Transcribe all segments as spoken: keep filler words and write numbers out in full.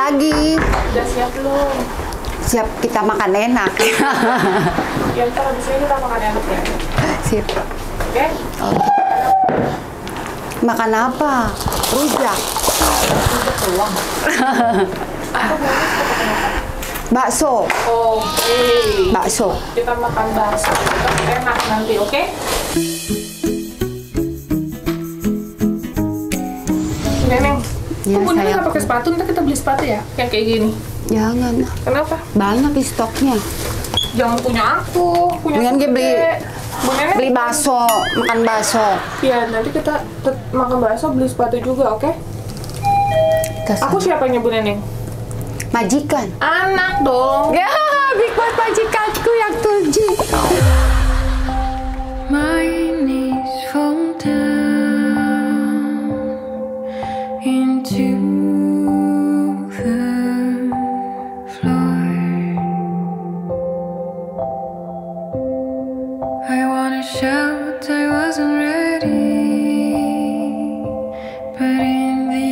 lagi. Udah siap belum? Siap kita makan enak. Ya ntar abis ini kita makan enak ya. Sip. Oke? Okay. Makan apa? Rujak. Rujak doang. Bakso. Oh, oke. Bakso. Kita makan bakso. Kita enak nanti, oke? Okay? Neneng, ya, kok Bunda saya nggak pakai sepatu? Ntar kita beli sepatu ya, yang kayak gini. Jangan. Kenapa? Banyak di stoknya. Jangan punya aku, punya Dengan dia beli, Bu Neneng, beli bakso, makan bakso. Iya, nanti kita makan bakso, beli sepatu juga, oke? Okay? Aku siapanya Bu Neneng? Majikan. Anak dong. Ya, big boss majikanku yang tujuh. My knees fall down into the floor. I wanna shout, I wasn't ready, but in the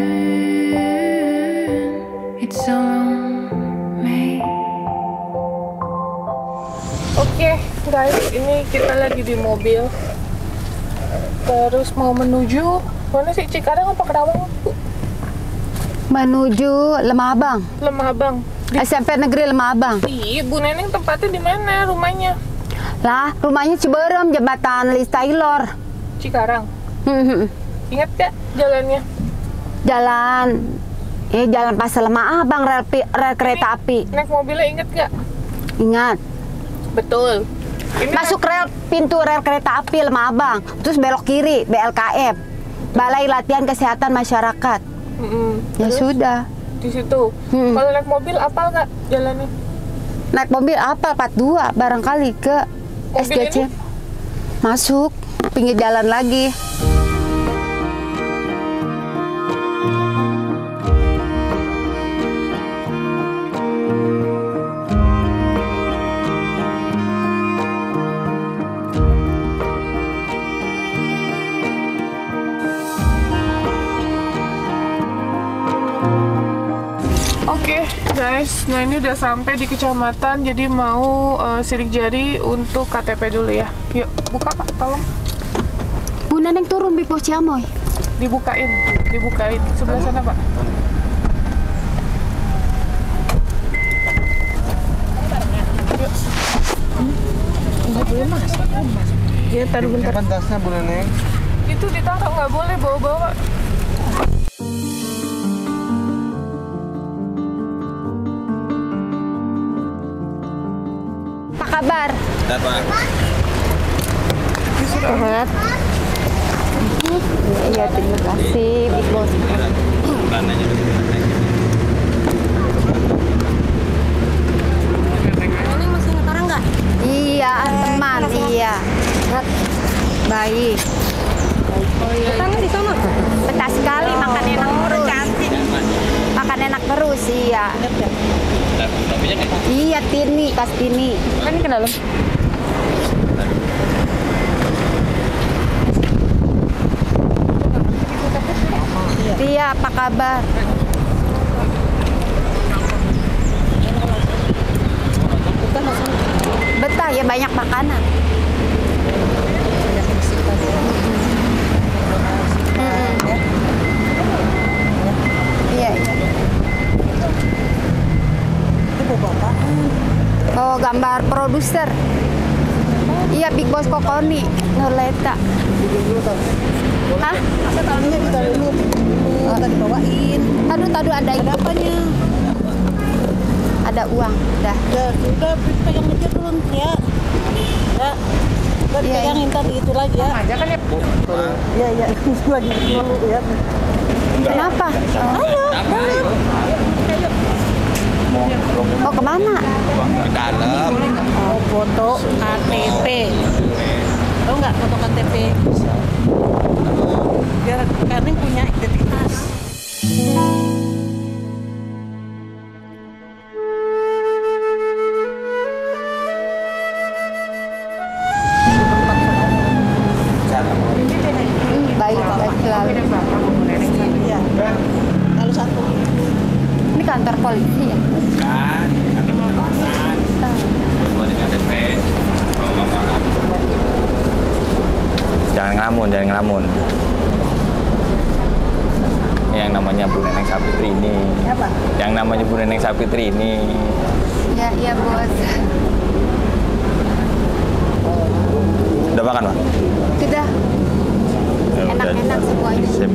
end, it's all on me. Oke, guys, ini kita lagi di mobil. Terus mau menuju mana sih? Cikarang apa Kerawang? Menuju Lemah Abang. Lemah Abang. Di... S M P Negeri Lemah Abang. Ih, Bu Neneng tempatnya di mana rumahnya? Lah, rumahnya Ciberem, jembatan Lis Taylor. Cikarang. Hmm. Ingat gak jalannya? Jalan, eh jalan Pasar Lemah Abang, rel, rel kereta api. Naik mobilnya inget gak? Ingat. Betul. Ini Masuk rel pintu rel kereta api Lemah Abang, terus belok kiri B L K M, Balai Latihan Kesehatan Masyarakat. Mm-mm. Ya Terus, sudah. di situ. Hmm. Kalau naik mobil apal nggak jalannya? Naik mobil apa? empat puluh dua barangkali ke S Mobil G C. ini? Masuk pinggir jalan lagi. Oke, guys, nah ini udah sampai di kecamatan, jadi mau uh, sidik jari untuk K T P dulu ya. Yuk, buka Pak, tolong. Bu Neneng turun di pos Ciamoy. Dibukain, dibukain. Sebelah sana, Pak. Yuk. Nggak boleh masuk, mas. Ya, taruh bentar. Kapan tasnya, Bu Neneng? Itu ditaruh, nggak boleh bawa-bawa. Apa kabar? Dapat. Sehat. Iya, terima kasih, Big Boss. Neneng masih ingat orang nggak? Iya, teman, iya. Baik. Tangan di sana. Betah sekali, makan enak terus. Makan enak terus, iya. Iya, Tini, kas Tini. Kan ke dalam. Iya, apa kabar? Betah ya, banyak makanan. Mm-mm. Iya, iya. Oh, gambar produser. Iya, Big Boss Kokoni, Nurleta. Hah? Masa tangannya ditaruh dulu. Oh, tadi bawain. Tadu, tadu ada Ada apanya? Ada uang, dah. Ya, sudah pegang aja dulu ya. Ya. Udah Iya, pegangin tadi itu lagi ya. Aja kan ya. Iya, iya. Lagi dulu ya. Kenapa? Ayo, ayo. Oh, kemana? Ke dalam. Mau foto K T P. Tahu nggak foto K T P? Biar kalian punya identitas. Hmm, baik, baik selalu. Iya. Kalau satu. Ini kantor polisi ya? Kan, ada penerbangan. Buat ini K T P. Kalau nggak jangan ngelamun, jangan ngelamun. Yang namanya Bu Neneng Sapitri ini. Apa? Yang namanya Bu Neneng Sapitri ini. Ya, iya bos. Udah makan, Pak? Sudah. Ya, udah. Enak-enak semuanya. Sip.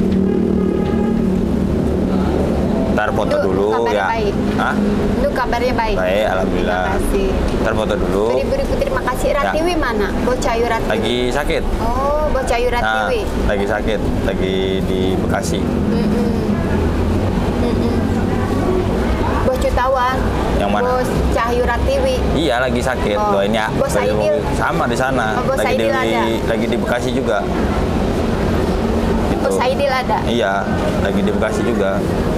Ntar foto Lu dulu kabarnya ya. baik? Hah? Lu kabarnya baik? Baik, alhamdulillah. Terima kasih. Ntar foto dulu. Beri-beri terima kasih. Ratiwi mana? Bocayu Ratiwi. Lagi sakit. Oh, Bocayu Nah, Ratiwi. lagi sakit, lagi di Bekasi. Mm-mm. Mm-mm. Bos Cutawan. Yang mana? Bos Cahyu Ratiwi. Iya, lagi sakit. Oh. Doain ya. Bos Lagi- Aidil? sama di sana. Oh, Bos lagi di Aidil ada? lagi di Bekasi juga. Gitu. Bos Aidil ada? Iya, lagi di Bekasi juga.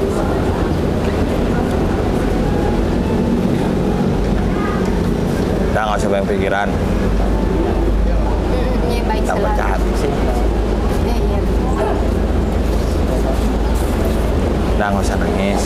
Udah nggak usah banyak pikiran. Mm-mm, iya, baik Tambah selalu. jahat sih. Iya, iya. Udah nggak usah nangis.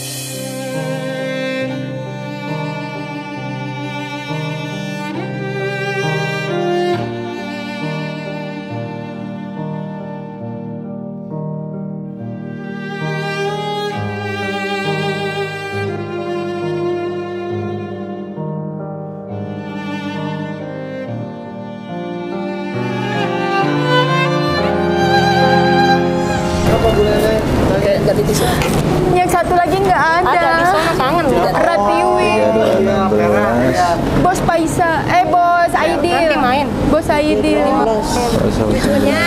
Yang satu lagi nggak ada. Ada di sana kangen udah. Ratiwi. Bos Paisa. Eh, Bos Aidil. Nanti main. Bos Aidil. Lucunya.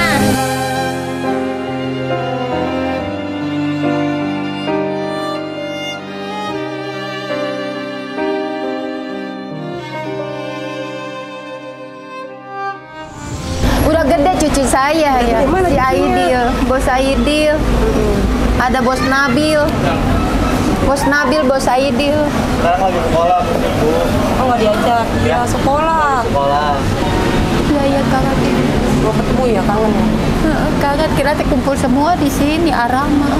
Udah gede cucu saya ya. Si Aidil. Bos Aidil. Ada Bos Nabil. Bos Nabil, Bos Aidil. Sekarang lagi sekolah, Bu. Oh nggak diajak. Ya sekolah. Sekolah. Iya, iya, kakak. Mau ketemu ya kangen ya. Heeh, kakak kira teh kumpul semua di sini, Arama.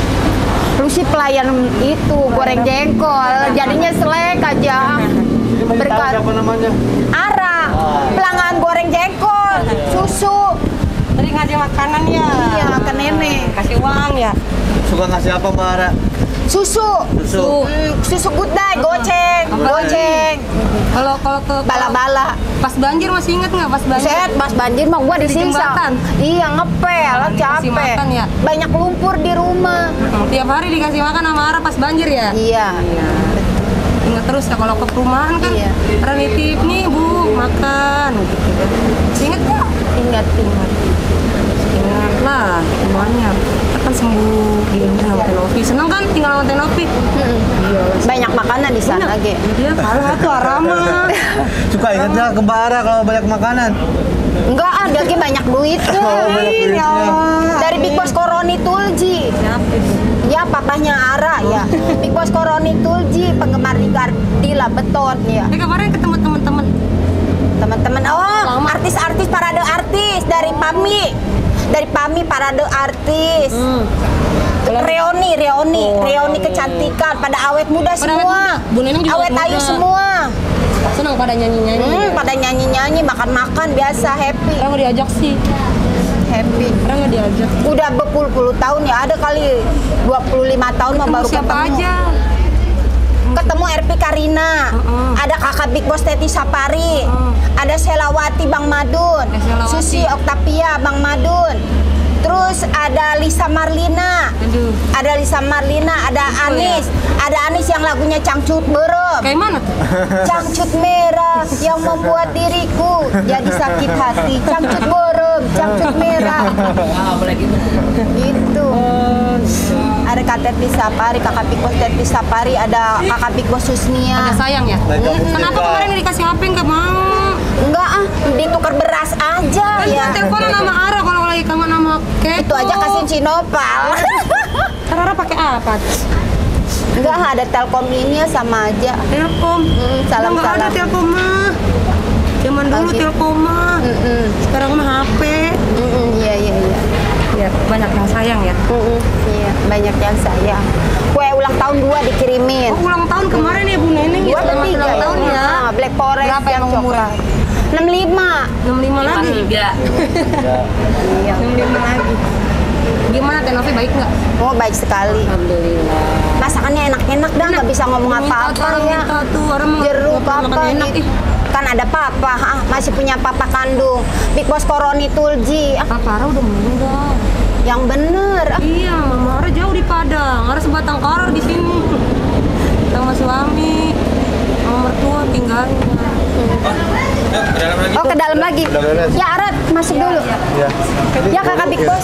Lu sih pelayan itu, goreng jengkol. Jadinya selek aja. Berkat Siapa namanya? Ara, pelanggan goreng jengkol, susu. Tadi ngasih makanan ya. Iya, ke nenek. Kasih uang ya. Suka ngasih apa, Mbak Ara? Susu. Susu. Hmm, susu good day, goceng, goceng. Kalau kalau ke Bala-bala. pas banjir masih inget nggak pas banjir? Set, pas banjir mah gua Di disiksa. jembatan? Iya, ngepel, Dikasih capek. makan ya? Banyak lumpur di rumah. Hmm, tiap hari dikasih makan sama Ara pas banjir ya? Iya. Ingat terus ya kalau ke perumahan kan Iya. Ara nitip nih Bu makan gitu kan. Ingat nggak? Ingat, ingat. Ingat lah semuanya. Kita kan sembuh di sama Tenopi. Seneng kan tinggal sama Tenopi? Hmm. Banyak makanan di sana, Ge. Dia kalah tuh Arama. Suka ingat nggak ke Mbak Ara kalau banyak makanan? Enggak, ah, dia Ge banyak duit tuh. Oh, banyak duitnya. Dari Big Boss Koroni Tulji. Siapa itu? Ya, papahnya Ara ya. Big Boss Koroni Tulji, penggemar di Gardila Beton ya. Eh kemarin ketemu teman-teman. Teman-teman, oh, Lama. artis-artis parade artis dari PAMI. Dari PAMI parade artis. Hmm. Reoni, Reoni, Oh, Reoni Reoni. kecantikan pada awet muda Pada awet semua. muda. Bu Neneng juga awet awet ayu muda. semua. Senang pada nyanyi-nyanyi. Hmm, pada nyanyi-nyanyi, makan-makan biasa happy. Orang nggak diajak sih. Happy. Orang nggak diajak. Udah berpuluh-puluh tahun ya, ada kali dua puluh lima tahun mah Ketemu baru siapa ketemu. aja? Ketemu R P Karina, Heeh. ada kakak Big Boss Teti Sapari, Heeh. ada Selawati Bang Madun, Ada Selawati. Susi Oktavia Bang Madun, terus ada Lisa Marlina, Aduh. ada Lisa Marlina, ada Betul Anis, ada Anis yang lagunya Cangcut Berem. Kayak mana tuh? Cangcut merah yang membuat diriku jadi sakit hati. Cangcut berem, cangcut merah. Itu. Ada Kak Teti Sapari, kakak Big Boss Teti Sapari, ada kakak Big Boss Ada Susnia. sayang ya? Kenapa kemarin dikasih H P nggak mau? Enggak ah, ditukar beras aja Kan ya. ya. Teleponan sama Ara kalau lagi kangen sama Kepo. Itu aja kasih Cinopal. Ara pakai apa? Enggak ada Telkom ini sama aja. Telkom. Mm, salam, Udah nggak ada salam. Telkom mah. Zaman dulu Lagi. Telkom mah. Mm-mm. Sekarang mah H P. Mm-mm, iya iya iya. Ya banyak yang sayang ya. Mm-mm, iya. banyak yang sayang. Kue ulang tahun dua dikirimin. Oh, ulang tahun kemarin ya Bu Neneng Dua ya? atau Selamat tiga ulang ya? tahun ya. Nah, Black Forest Berapa yang yang coklat. enam puluh lima. enam puluh lima lagi. Iya. enam puluh lima lagi. Gimana Teh Novi, baik nggak? Oh, baik sekali. Alhamdulillah. Masakannya enak-enak dah, nggak bisa ngomong apa-apa ya. Minta tuh orang mau Jeruk makan apa enak gitu. ih. Kan ada papa, ah, masih punya papa kandung. Big Boss Koroni Tulji. Ah, Papa Ara udah meninggal. yang bener. Ah, Iya, Mama Ara jauh di Padang. Ara sebatang kara di sini. Sama suami, sama mertua tinggalnya. Yuk, ke dalam lagi. Oh, ke dalam lagi. Udah beres. Ya, Arat, masuk dulu. Ya. Ya, Kakak Big Boss.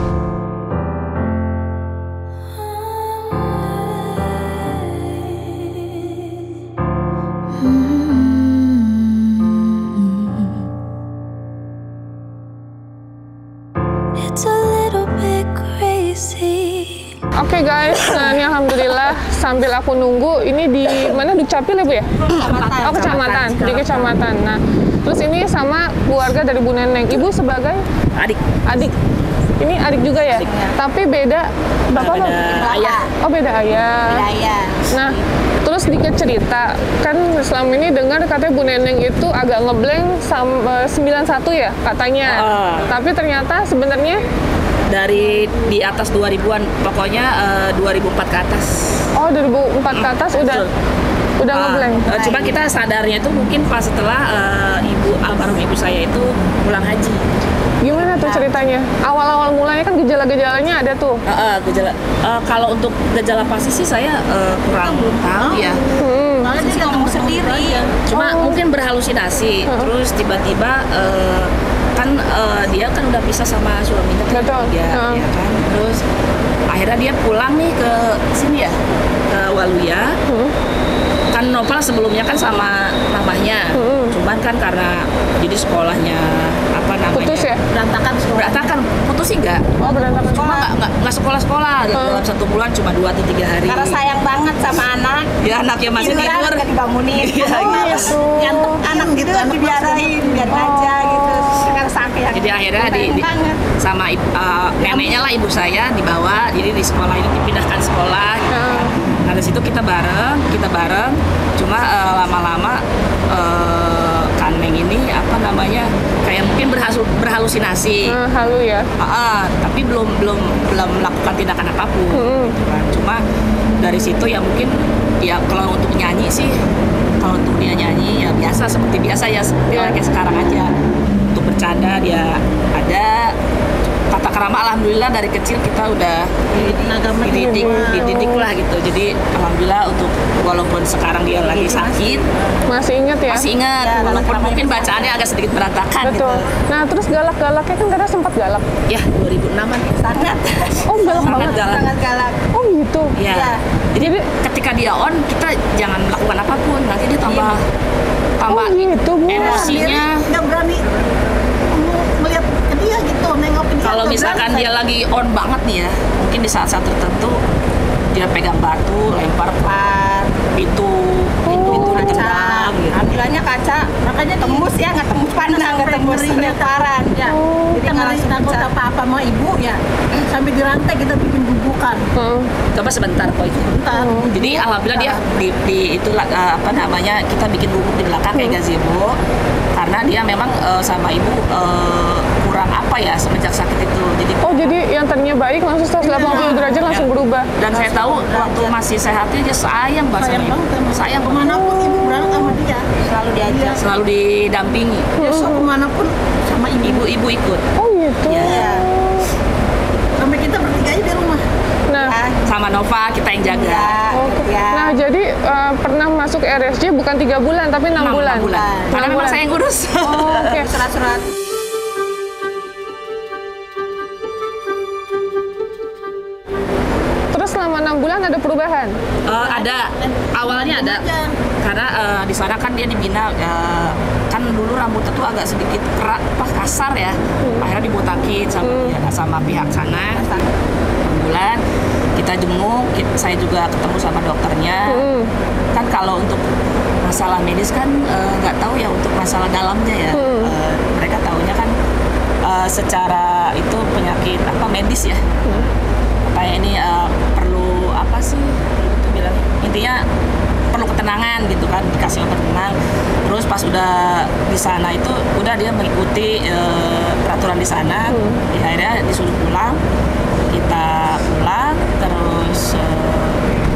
It's a little bit crazy. Oke guys, nah ini alhamdulillah sambil aku nunggu ini di mana Dukcapil ya Bu ya? Oh kecamatan, di kecamatan. Nah, terus ini sama keluarga dari Bu Neneng. Ibu sebagai Adik, adik. Ini adik juga ya? Tapi beda bapak beda Bang? ayah. Oh beda ayah. Saya. Nah, terus dikit cerita, kan selama ini dengar katanya Bu Neneng itu agak ngeblank sama sembilan satu ya katanya. Ah. Tapi ternyata sebenarnya dari di atas dua ribuan, pokoknya eh, dua ribu empat ke atas. oh dua ribu empat ke atas udah Betul. udah Ah, ngeblank. eh, cuma kita sadarnya itu mungkin pas setelah eh, ibu almarhum ibu saya itu pulang haji. Gimana tuh ceritanya? Awal-awal mulanya kan gejala-gejalanya ada tuh. Eh, eh, gejala eh, kalau untuk gejala pasti sih saya eh, kurang tahu ya. Hmm. Malah dia ngomong sendiri. Cuma mungkin berhalusinasi, terus tiba-tiba eh, kan eh, dia kan udah pisah sama suaminya kan, Betul. ya, Heeh. ya kan. Terus akhirnya dia pulang nih ke sini ya, ke Waluya. Hmm. Kan Novel sebelumnya kan sama mamahnya, Hmm. cuman kan karena jadi sekolahnya apa namanya Putus ya? berantakan, berantakan putus sih enggak, Oh berantakan. cuma nggak nggak nggak sekolah-sekolah dalam satu bulan cuma dua atau tiga hari. Karena sayang banget sama anak. Ya anaknya masih Tiduran, tidur. nggak dibangunin. Iya, Oh, iya. gitu. Ngantuk anak gitu dibiarain, biar aja gitu. Sekarang sampai yang Jadi akhirnya di, di- banget. sama ib- uh, neneknya lah ibu saya dibawa, jadi di sekolah ini dipindahkan sekolah. Gitu. Heeh. Nah dari situ kita bareng, kita bareng. Cuma uh, lama-lama uh, Kaneng ini apa namanya kayak mungkin berhasil, berhalusinasi. Eh, halu ya. Ah, ah, tapi belum belum belum melakukan tindakan apapun. Hmm. Gitu kan. Cuma dari situ ya mungkin ya kalau untuk nyanyi sih, kalau untuk dia nyanyi ya biasa seperti biasa ya seperti Iya. kayak sekarang aja. Untuk bercanda dia ada. Tata krama alhamdulillah dari kecil kita udah dididik, dididik lah gitu. Jadi alhamdulillah untuk walaupun sekarang dia lagi sakit Masih ingat ya? masih ingat walaupun mungkin bacaannya agak sedikit berantakan gitu. Betul. Nah terus galak-galaknya kan kadang sempat galak. Ya dua ribu enam-an Sangat. Oh galak sangat banget. galak. Sangat galak. Oh gitu. Ya. Iya. Jadi ketika dia on, kita jangan melakukan apapun. Nanti dia tambah tambah Oh gitu Bu. emosinya. nggak berani melihat ke dia gitu, nengokin dia. Kalau nggak misalkan berani. dia lagi on banget nih ya, mungkin di saat-saat tertentu dia pegang batu, lempar ke pintu, pintu itu ditendang gitu. Ambilannya kaca, makanya tembus ya, nggak tembus pandang, nggak tembus lemparan. Ya, Oh, kita nggak takut apa-apa sama ibu ya, sampai dirantai kita bikin bubukan. Heeh. Coba sebentar kok itu. Bentar. Jadi alhamdulillah dia di, di itu uh, apa namanya kita bikin bubuk di belakang kayak gazebo karena dia memang uh, sama ibu uh, kurang apa ya semenjak sakit itu. Jadi Oh jadi yang tadinya baik langsung seratus delapan puluh derajat langsung ya. berubah. Dan saya tahu waktu masih sehatnya dia sayang banget Sayang sama banget ibu. sama Sayang banget. kemanapun ibu berangkat sama dia, Selalu diajak. Selalu didampingi. besok kemanapun sama ibu. Ibu-ibu ikut. Oh gitu. Ya. Sampai kita bertiga aja di rumah. Nah, Sama Nova kita yang jaga. Ya, ya. nah jadi eh, pernah masuk R S J bukan tiga bulan tapi enam Enam- bulan. enam bulan. Karena Enam memang bulan. saya yang ngurus. Oh, oke. Surat-surat. Terus selama enam bulan ada perubahan. Eh, ada awalnya ada karena eh, di sana kan dia dibina eh, kan dulu rambutnya tuh agak sedikit kerak pas kasar ya akhirnya dibotakin sama dia, sama pihak sana enam bulan kita jenguk kita- saya juga ketemu sama dokternya Hmm. kan kalau untuk masalah medis kan eh, nggak tahu ya untuk masalah dalamnya ya Hmm. Eh, mereka taunya kan eh, secara itu penyakit apa medis ya katanya ini uh, perlu apa sih itu bilang intinya perlu ketenangan gitu kan, dikasih obat tenang. Terus pas udah di sana itu udah dia mengikuti uh, peraturan di sana. Hmm. Ya, akhirnya disuruh pulang. Kita pulang terus uh,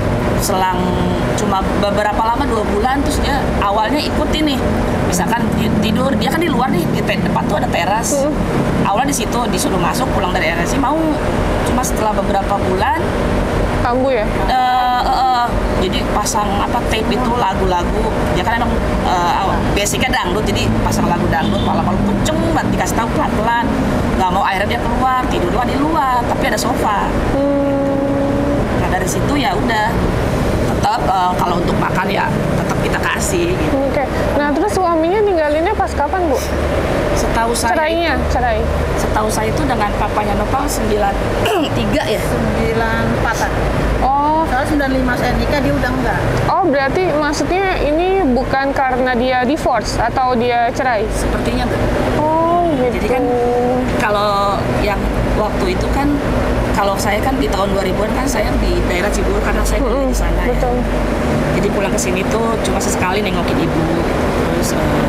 selang cuma beberapa lama dua bulan terus dia awalnya ikutin nih, misalkan tidur dia kan di luar nih, di depan tuh ada teras. Hmm. Awalnya di situ disuruh masuk pulang dari R S I mau, cuma setelah beberapa bulan kambuh ya. Uh, uh, uh, jadi pasang apa tape itu lagu-lagu, dia kan emang uh, basicnya dangdut, jadi pasang lagu dangdut malam-malam kenceng banget, dikasih tahu pelan-pelan, nggak mau, akhirnya dia keluar tidur doang di luar tapi ada sofa. Hmm. Nah dari situ ya udah tetap uh, kalau untuk makan ya tetap kita kasih gitu. Oke. Okay. Nah terus suaminya ninggalinnya pas kapan, Bu? Setahu saya cerainya, itu, cerai. Setahu saya itu dengan papanya Nopal sembilan tiga ya? sembilan empatan. Oh. Soalnya sembilan lima saya nikah dia udah enggak. Oh, berarti maksudnya ini bukan karena dia divorce atau dia cerai? Sepertinya enggak. Oh, gitu. Jadi kan kalau yang waktu itu kan kalau saya kan di tahun dua ribuan kan saya di daerah Cibubur karena saya kuliah di sana. Betul. Ya. Jadi pulang ke sini tuh cuma sesekali nengokin ibu. Terus uh,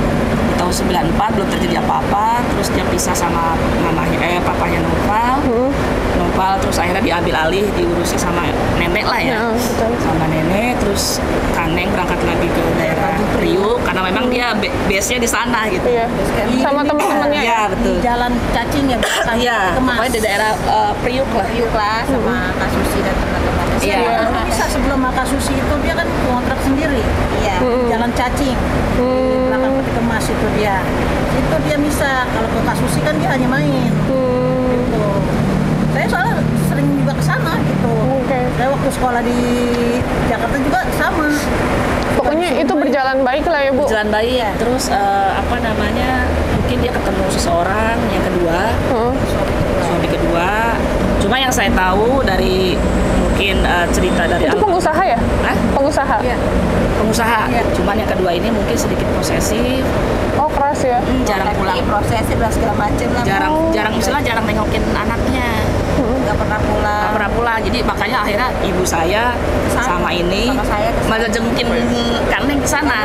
di tahun sembilan puluh empat belum terjadi apa-apa, terus dia pisah sama mamanya eh papanya Nopal. Hmm. Nopal terus akhirnya diambil alih, diurusi sama nenek lah ya. Ya betul. Sama nenek, terus Kaneng berangkat lagi ke daerah Priuk karena memang hmm. dia base-nya di sana gitu. Iya. Sama teman-temannya ya. Betul. Di Jalan Cacing ya, iya, pokoknya di daerah uh, Priuk lah. Priuk lah sama hmm. Kak Susi dan teman-teman. Iya. Ya. Bisa sebelum Kak Susi itu dia kan kontrak sendiri. Iya. Hmm. Jalan Cacing. Hmm. Belakang Peti Kemas itu dia. Itu dia bisa. Kalau ke Kak Susi kan dia hanya main. Hmm. Gitu. Saya soalnya sering juga ke sana gitu. Okay. Saya waktu sekolah di Jakarta juga sama. Pokoknya itu berjalan baik lah ya, Bu. Berjalan baik ya. Terus uh, apa namanya? Mungkin dia ketemu seseorang yang kedua, hmm. suami kedua. Cuma yang saya tahu dari mungkin uh, cerita dari itu pengusaha ya? Hah? Pengusaha. Iya. Pengusaha. Ya. Cuman yang kedua ini mungkin sedikit posesif. Oh, keras ya. Hmm, jarang pulang. Prosesif dan segala macam lah. Jarang, oh. jarang misalnya jarang nengokin anaknya. Nggak pernah pulang. Nggak pernah pulang. Jadi makanya akhirnya ibu saya kesana. Sama ini malah jengkin Kaneng ke sana.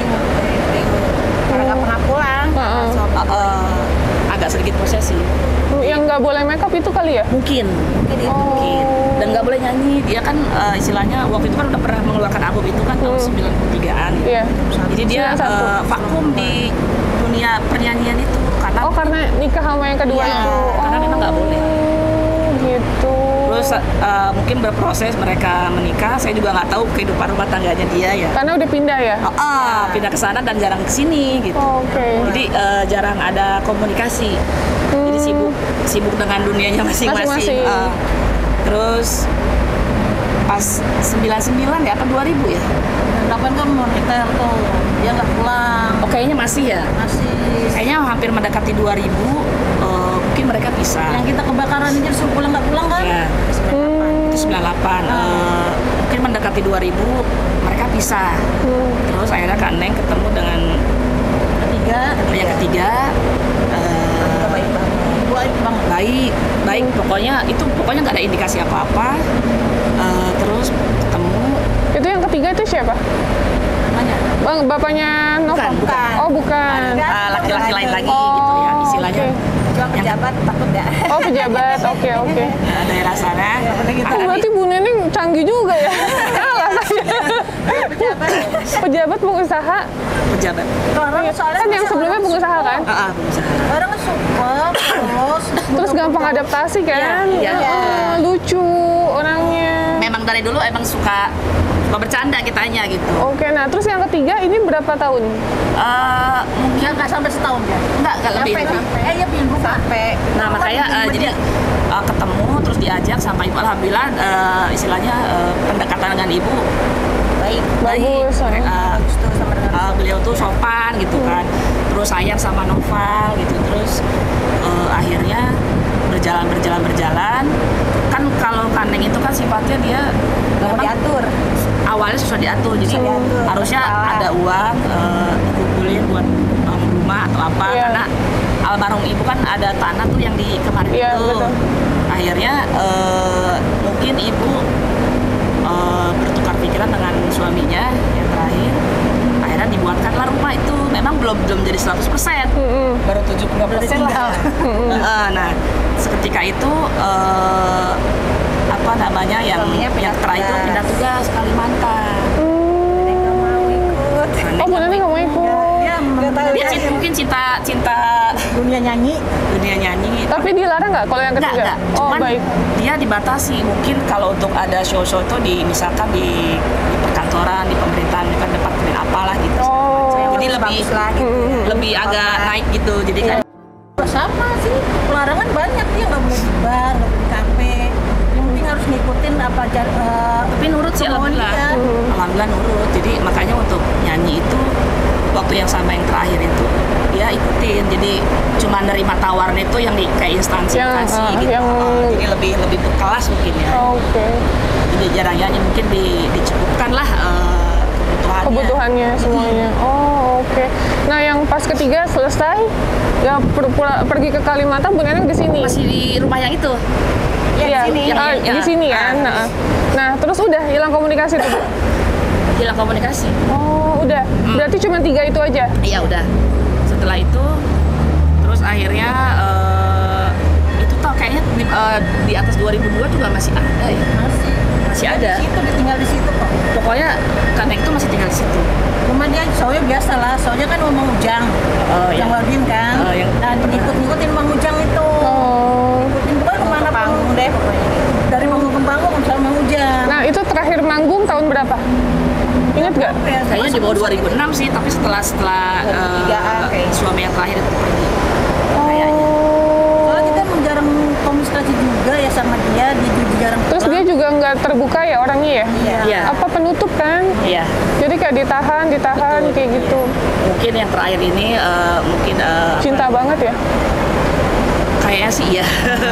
Karena nggak pernah pulang. Uh-uh. So, uh, uh, agak sedikit posesif. Yang nggak boleh make up itu kali ya? Mungkin. Mungkin. Oh. Mungkin. Dan nggak boleh nyanyi. Dia kan uh, istilahnya waktu itu kan udah pernah mengeluarkan album itu kan tahun hmm. sembilan puluh tigaan. Iya. Jadi dia uh, vakum di dunia pernyanyian itu karena oh karena nikah sama yang kedua iya, itu. Karena oh, memang nggak boleh. Gitu. Terus uh, mungkin berproses mereka menikah. Saya juga nggak tahu kehidupan rumah tangganya dia ya. Karena udah pindah ya? Oh, uh, pindah ke sana dan jarang ke sini gitu. Oh, oke. Okay. Jadi uh, jarang ada komunikasi. Hmm. Jadi sibuk sibuk dengan dunianya masing-masing. Uh, terus pas sembilan puluh sembilan ya atau dua ribu ya? Kapan kan mau retire tuh, dia nggak pulang. Oh kayaknya masih ya? Masih. Kayaknya hampir mendekati dua ribu, uh, mungkin mereka pisah. Yang kita kebakaran ini suruh pulang nggak pulang kan? Ya, hmm. itu sembilan puluh delapan. Hmm. Uh, mungkin mendekati dua ribu, mereka pisah. Hmm. Terus akhirnya Kak Neng ketemu dengan ketiga, yang ketiga. Uh, baik banget. Baik banget. Baik, baik. Hmm. Pokoknya itu pokoknya nggak ada indikasi apa-apa. Uh, terus ketemu. Itu yang ketiga itu siapa? Namanya? Bang, bapaknya Nova? Bukan, bukan. Oh, bukan. Uh, laki-laki lain lagi oh, gitu ya istilahnya. Okay. Cuma pejabat takut ya. Oh, pejabat. Oke, okay, oke. Okay. Uh, daerah sana. Oh, berarti Bu Neneng canggih juga ya? Salah saya. Pejabat. Pejabat pengusaha. Pejabat. Orang soalnya kan yang sebelumnya pengusaha kan? Ah, uh, uh, pengusaha. Orang super, terus. Terus gampang adaptasi kan? Iya. Ya, ya. Uh, lucu orangnya. Memang dari dulu emang suka suka bercanda kitanya gitu. Oke, nah terus yang ketiga ini berapa tahun? Uh, mungkin nggak sampai setahun ya? Enggak, nggak lebih. Sampai, sampai. Eh, iya pindah sampai. Nah makanya uh, jadi uh, ketemu terus diajak sama ibu, alhamdulillah uh, istilahnya uh, pendekatan dengan ibu baik, bagus. Baik. Uh, uh, beliau tuh sopan gitu hmm. kan, terus sayang sama Noval gitu, terus uh, akhirnya berjalan berjalan berjalan kan kalau Kaneng itu kan sifatnya dia memang diatur. Awalnya susah diatur, jadi diatur. Harusnya Salah. ada uang uh, dikumpulin buat bangun rumah atau apa yeah. karena almarhum ibu kan ada tanah tuh yang di kemarin yeah, itu. Betul. akhirnya eh, mungkin ibu eh, bertukar pikiran dengan suaminya yang terakhir, akhirnya dibuatkanlah rumah itu. Memang belum belum jadi seratus persen, baru tujuh puluh persen lah. Eh, nah seketika itu eh, apa namanya yang yang terakhir itu pindah tugas Kalimantan. Oh, Bu Neni nggak mau ikut. Dia mengetahui Dia cinta, mungkin cinta cinta dunia nyanyi. dunia nyanyi. Tapi dilarang nggak kalau yang Enggak, ketiga? enggak. Oh, Cuman baik. dia dibatasi. Mungkin kalau untuk ada show-show itu di misalkan di, di perkantoran, di pemerintahan, kan departemen apalah gitu. Oh. Jadi lebih lebih agak naik gitu. Jadi kan Sama sih, pelarangan banyak, dia nggak boleh di bar, nggak boleh di kafe. Yang penting harus ngikutin apa jar, eh, tapi nurut sih kemauan alhamdulillah. dia. Alhamdulillah nurut. Jadi makanya untuk nyanyi itu waktu yang sama yang terakhir itu dia ikutin. Jadi cuma nerima tawaran itu yang di kayak instansi Yang, kasih uh, gitu. yang- Oh, jadi lebih lebih berkelas mungkin ya. Oke. Jadi jarang nyanyi mungkin di, dicukupkan lah eh, kebutuhannya. Kebutuhannya semuanya. Oh, oke. Nah, yang pas ketiga selesai, ya per- pula- pergi ke Kalimantan, Bu Neneng di sini. Masih di rumah yang itu. Iya, di sini. ah, Ya, di ya. sini kan. Ah, Nah, nah, terus udah hilang komunikasi tuh, Bu? hilang komunikasi. Oh, udah. Berarti cuma tiga itu aja. Iya udah. Setelah itu terus akhirnya eh, itu tau kayaknya di, eh, di atas dua ribu dua juga masih ada ya. Masih. Masih ada. Di situ, dia tinggal di situ kok. Pokoknya Kanek itu masih tinggal di situ. Rumah dia soalnya biasa lah, soalnya kan Mang Ujang. Oh, Ujang iya. Wardin kan. Oh, yang- Nah, ngikut-ngikutin Mang Ujang itu. Oh. Ngikutin pokoknya kemana pun deh pokoknya. Dari Manggung ke Panggung sama Mang Ujang. Nah, itu terakhir manggung tahun berapa? Ingat nggak? Ya, Kayaknya di bawah dua ribu enam sih, tapi setelah setelah dua ribu tiga eh, kayaknya. suami yang terakhir itu pergi. Kayaknya. Oh. Soalnya kita emang jarang komunikasi juga ya sama dia, dia juga jarang Terus dia pulang. juga nggak terbuka ya orangnya ya? Iya. Iya. Apa penutup kan? Iya. Jadi kayak ditahan, ditahan Betul, kayak gitu. Mungkin yang terakhir ini eh, mungkin eh, Cinta banget ya? kayaknya sih iya.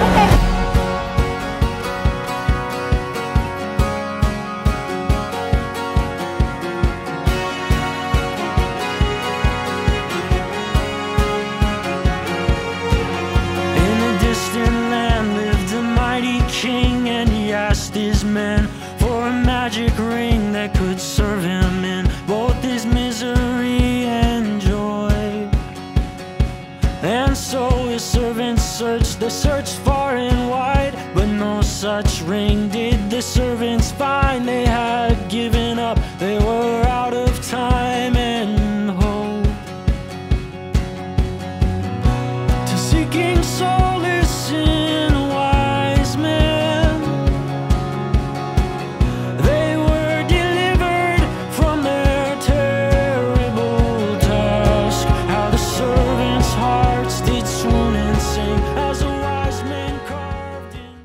In a distant land lived a mighty king, and he asked his men for a magic ring that could serve him in both his misery and joy. And so his servants searched, they searched far and wide, but no such ring